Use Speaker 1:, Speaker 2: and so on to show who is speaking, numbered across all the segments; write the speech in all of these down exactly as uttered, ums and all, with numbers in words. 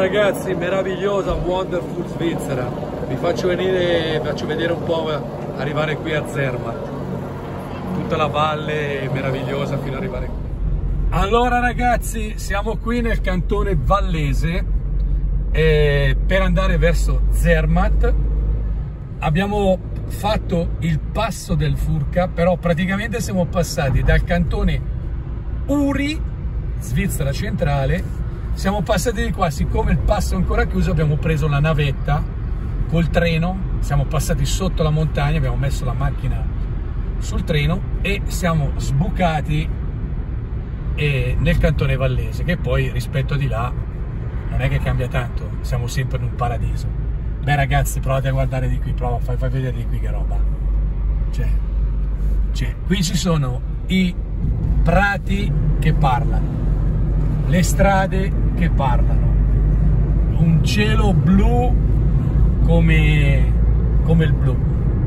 Speaker 1: ragazzi, meravigliosa, wonderful Svizzera. Vi faccio venire, faccio vedere un po' arrivare qui a Zermatt. Tutta la valle meravigliosa fino ad arrivare qui. Allora ragazzi, siamo qui nel cantone vallese eh, per andare verso Zermatt. Abbiamo fatto il passo del Furka, però praticamente siamo passati dal cantone Uri, Svizzera centrale. Siamo passati di qua, siccome il passo è ancora chiuso abbiamo preso la navetta col treno, siamo passati sotto la montagna, abbiamo messo la macchina sul treno e siamo sbucati eh, nel cantone vallese, che poi rispetto di là non è che cambia tanto, siamo sempre in un paradiso. Beh ragazzi, provate a guardare di qui, prova, fai, fai vedere di qui che roba. Cioè, cioè, qui ci sono i prati che parlano, le strade che parlano, un cielo blu come, come il blu,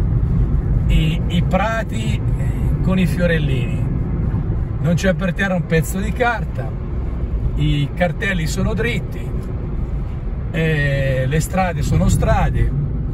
Speaker 1: I, i prati con i fiorellini, non c'è per terra un pezzo di carta, i cartelli sono dritti, eh, le strade sono strade.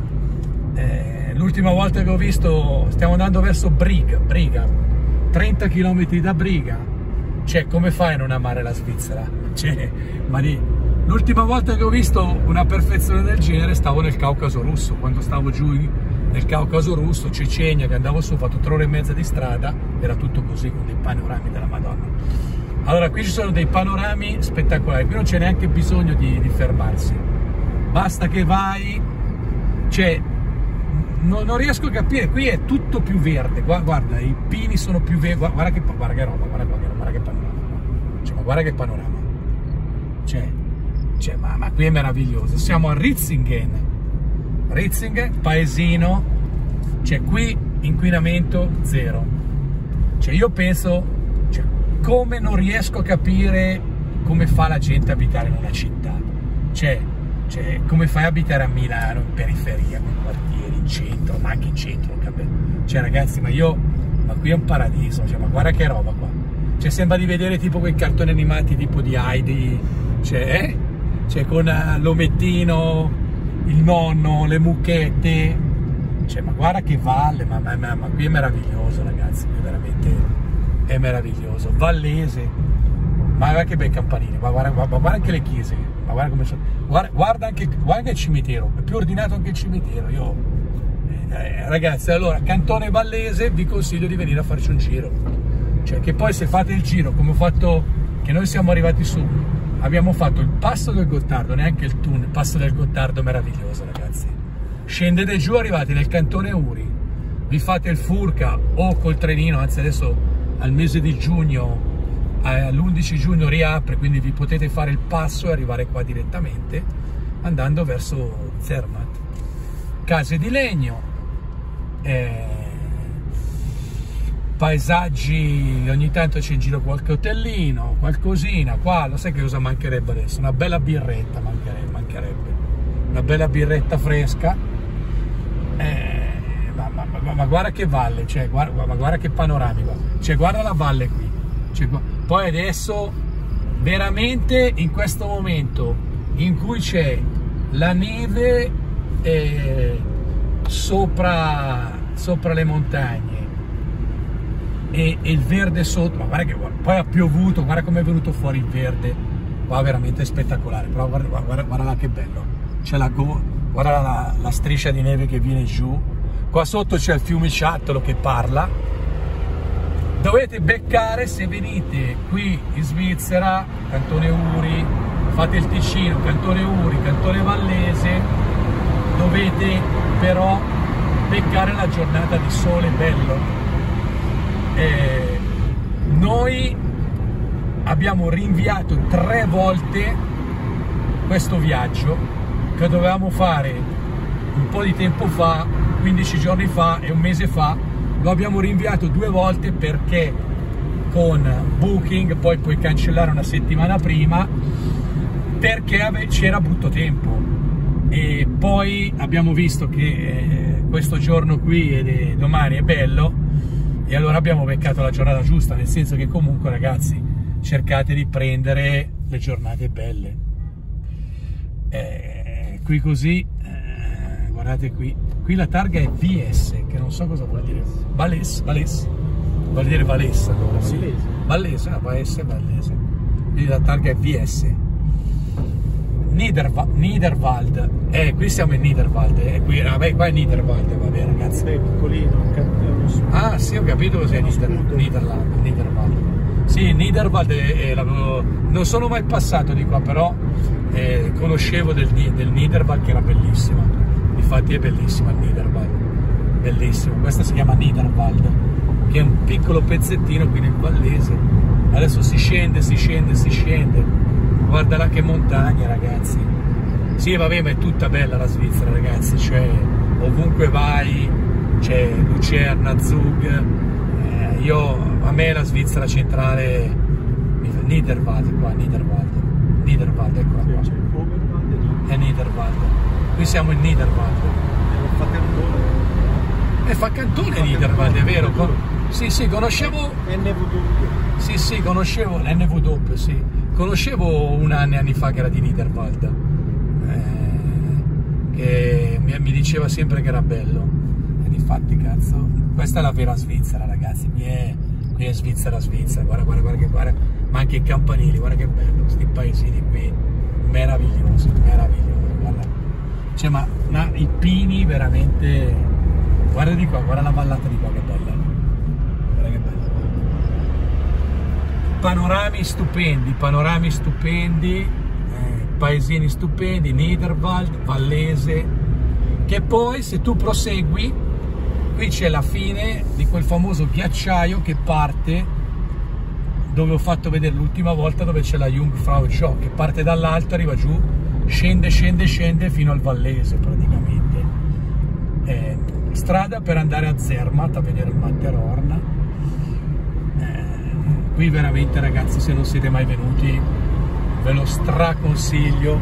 Speaker 1: Eh, l'ultima volta che ho visto, stiamo andando verso Briga, Briga trenta chilometri da Briga. Cioè, come fai a non amare la Svizzera? Cioè, ma l'ultima volta che ho visto una perfezione del genere stavo nel Caucaso russo, quando stavo giù nel Caucaso russo, Cecenia, che andavo su, ho fatto tre ore e mezza di strada, era tutto così, con dei panorami della Madonna. Allora, qui ci sono dei panorami spettacolari, qui non c'è neanche bisogno di, di fermarsi, basta che vai, cioè, non, non riesco a capire, qui è tutto più verde, guarda, guarda i pini sono più verdi, guarda, guarda, che, guarda che roba, guarda, guarda, guarda che panorama, cioè, ma guarda che panorama, cioè, cioè ma, ma qui è meraviglioso. Siamo a Ritzingen, Ritzingen, paesino, cioè qui inquinamento zero, cioè io penso, cioè, come non riesco a capire come fa la gente a abitare in una città, cioè, cioè come fai a abitare a Milano, in periferia, nei quartieri, in centro, ma anche in centro, cioè ragazzi, ma io, ma qui è un paradiso, cioè, ma guarda che roba qua, cioè sembra di vedere tipo quei cartoni animati tipo di Heidi, cioè, eh? Cioè con uh, l'omettino, il nonno, le mucchette, cioè ma guarda che valle, ma, ma, ma, ma qui è meraviglioso ragazzi, qui veramente è meraviglioso, vallese, ma guarda che bei campanini, ma guarda, guarda, guarda anche le chiese, ma guarda come sono, guarda, guarda, anche, guarda anche il cimitero, è più ordinato anche il cimitero, io, eh, ragazzi, allora, cantone vallese, vi consiglio di venire a farci un giro, cioè che poi se fate il giro, come ho fatto, che noi siamo arrivati su, abbiamo fatto il passo del Gottardo, neanche il tunnel, il passo del Gottardo meraviglioso ragazzi, scendete giù, arrivate nel cantone Uri, vi fate il Furka o col trenino, anzi adesso al mese di giugno, all'undici giugno riapre, quindi vi potete fare il passo e arrivare qua direttamente andando verso Zermatt. Case di legno, eh, paesaggi, ogni tanto c'è in giro qualche hotellino, qualcosina, qua lo sai che cosa mancherebbe adesso? Una bella birretta mancherebbe, mancherebbe. Una bella birretta fresca, eh, ma, ma, ma, ma guarda che valle, cioè, guarda, ma guarda che panorami, cioè, guarda la valle qui, cioè, poi adesso veramente in questo momento in cui c'è la neve eh, sopra, sopra le montagne e, e il verde sotto, ma guarda che poi ha piovuto, guarda come è venuto fuori il verde, qua veramente spettacolare, però guarda, guarda, guarda là che bello, c'è la, guarda la, la striscia di neve che viene giù, qua sotto c'è il fiumiciattolo che parla. Dovete beccare, se venite qui in Svizzera, cantone Uri, fate il Ticino, cantone Uri, cantone vallese, dovete però beccare la giornata di sole bello. Eh, noi abbiamo rinviato tre volte questo viaggio che dovevamo fare un po' di tempo fa, quindici giorni fa e un mese fa. Lo abbiamo rinviato due volte perché con Booking poi puoi cancellare una settimana prima perché c'era brutto tempo e poi abbiamo visto che eh, questo giorno qui e domani è bello e allora abbiamo beccato la giornata giusta, nel senso che comunque ragazzi cercate di prendere le giornate belle. eh, qui così, eh, guardate qui, qui la targa è V S, che non so cosa vuol dire, Valles, Valles, vuol dire Valessa, allora, sì. Vallese, no, Valese, Vallese, quindi la targa è V S. Niederwa Niederwald, eh, qui siamo in Niederwald, eh, qui, vabbè, qua è Niederwald, vabbè ragazzi.
Speaker 2: È piccolino,
Speaker 1: ah sì, ho capito cos'è Nieder Niederland, Niederwald. Sì, Niederwald, eh, eh, non sono mai passato di qua, però eh, conoscevo del, del Niederwald che era bellissima, infatti è bellissima il Niederwald, bellissimo, questa si chiama Niederwald, che è un piccolo pezzettino qui nel Vallese, adesso si scende, si scende, si scende. Guarda là che montagne ragazzi, sì vabbè ma è tutta bella la Svizzera ragazzi, cioè ovunque vai c'è Lucerna, Zug, eh, io, a me la Svizzera centrale, Niederwald qua, Niederwald, Niederwald è qua,
Speaker 2: sì,
Speaker 1: è Niederwald, qui siamo in Niederwald,
Speaker 2: fa cantone,
Speaker 1: e fa cantone Niederwald, è vero, con... sì sì conoscevo,
Speaker 2: N V W,
Speaker 1: sì sì conoscevo l'N V W, sì. Conoscevo un anno e anni fa che era di Niederwald, eh, che mi, mi diceva sempre che era bello, ed infatti cazzo, questa è la vera Svizzera ragazzi, qui è, qui è Svizzera Svizzera, guarda guarda guarda che guarda, ma anche i campanili, guarda che bello, questi paesini qui, meravigliosi, meravigliosi, guarda, cioè ma, ma i pini veramente, guarda di qua, guarda la vallata di qua che bella, guarda che bella. Panorami stupendi, panorami stupendi, eh, paesini stupendi, Niederwald, Vallese, che poi se tu prosegui, qui c'è la fine di quel famoso ghiacciaio che parte, dove ho fatto vedere l'ultima volta, dove c'è la Jungfrau Joch, che parte dall'alto, arriva giù, scende, scende, scende fino al Vallese praticamente. Eh, strada per andare a Zermatt a vedere il Matterhorn. Qui veramente ragazzi, se non siete mai venuti, ve lo straconsiglio,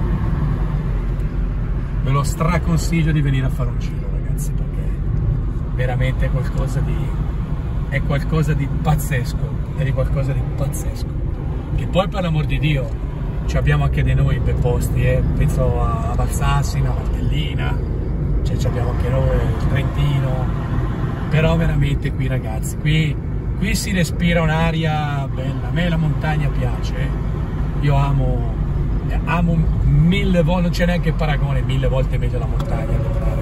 Speaker 1: ve lo straconsiglio di venire a fare un giro ragazzi, perché veramente è qualcosa di, è qualcosa di pazzesco, è di qualcosa di pazzesco. Che poi per l'amor di Dio, ci abbiamo anche dei noi bei posti, eh? Penso a Valsassina, a Valtellina, cioè ci abbiamo anche noi, il Trentino, però veramente qui ragazzi, qui... Qui si respira un'aria bella, a me la montagna piace, io amo, amo mille volte, non c'è neanche paragone, mille volte meglio la montagna.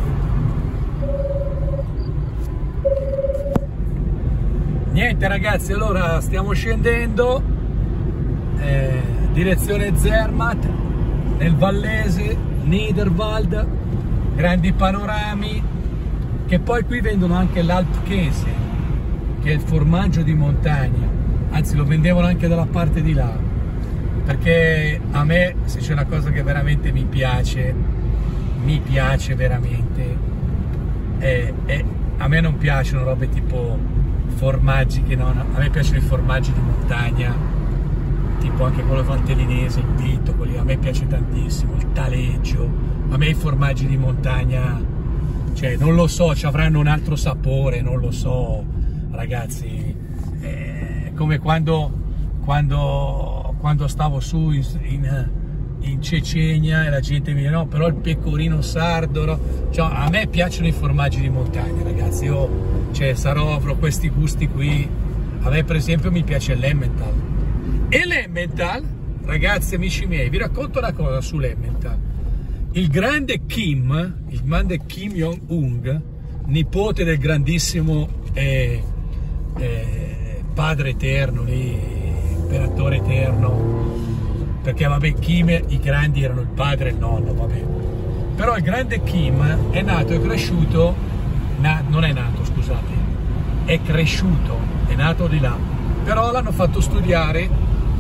Speaker 1: Niente ragazzi, allora stiamo scendendo, eh, direzione Zermatt, nel Vallese, Niederwald, grandi panorami, che poi qui vendono anche l'Alpkäse, che è il formaggio di montagna, anzi lo vendevano anche dalla parte di là, perché a me, se c'è una cosa che veramente mi piace, mi piace veramente, è, è, a me non piacciono robe tipo formaggi, che non, a me piacciono i formaggi di montagna, tipo anche quello valtellinese, il Pitto, quelli, a me piace tantissimo, il taleggio, a me i formaggi di montagna, cioè non lo so, ci avranno un altro sapore, non lo so. Ragazzi, eh, come quando, quando, quando stavo su in, in, in Cecenia e la gente mi dice no, però il pecorino sardo, no? Cioè, a me piacciono i formaggi di montagna ragazzi, io cioè, sarò, avrò questi gusti qui, a me per esempio mi piace l'Emmental, e l'Emmental ragazzi amici miei, vi racconto una cosa sull'Emmental, il grande Kim, il grande Kim Jong-un, nipote del grandissimo eh, Eh, padre eterno lì, imperatore eterno, perché vabbè Kim, i grandi erano il padre e il nonno, vabbè, però il grande Kim è nato e cresciuto, na, non è nato scusate, è cresciuto, è nato di là, però l'hanno fatto studiare,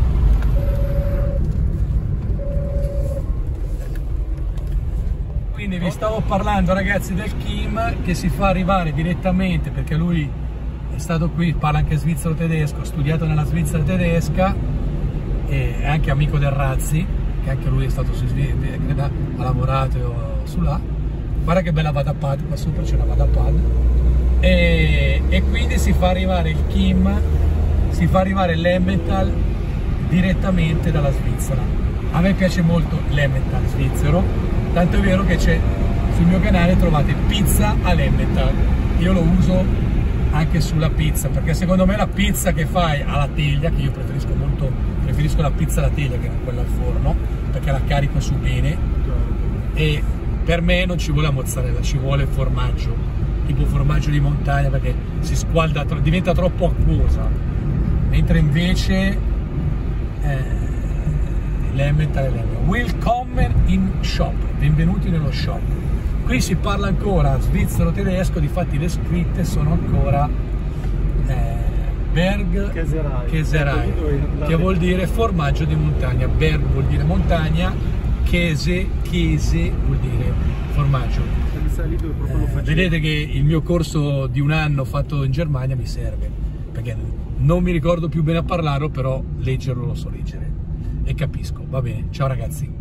Speaker 1: quindi vi stavo parlando ragazzi del Kim, che si fa arrivare direttamente, perché lui è stato qui, parla anche svizzero tedesco, ha studiato nella Svizzera tedesca, e è anche amico del Razzi, che anche lui è stato su Svizzera, ha lavorato su là, guarda che bella Vadapad, qua sopra c'è una Vadapad, e, e quindi si fa arrivare il Kim, si fa arrivare l'Emmental direttamente dalla Svizzera, A me piace molto l'Emmental svizzero, tanto è vero che c'è sul mio canale trovate pizza all'Emmental. Io lo uso anche sulla pizza, perché secondo me la pizza che fai alla teglia, che io preferisco molto, preferisco la pizza alla teglia che non quella al forno, perché la carico su bene, e per me non ci vuole la mozzarella, ci vuole formaggio, tipo formaggio di montagna, perché si squalda, diventa troppo acquosa, mentre invece eh, l'Emmental è l'Emmental. Willkommen in shop, benvenuti nello shop. Qui si parla ancora svizzero-tedesco, difatti le scritte sono ancora eh, Berg Käserei, che vuol dire formaggio di montagna. Berg vuol dire montagna, Käse, Käse vuol dire formaggio. Eh, vedete che il mio corso di un anno fatto in Germania mi serve, perché non mi ricordo più bene a parlarlo, però leggerlo lo so leggere e capisco. Va bene, ciao ragazzi.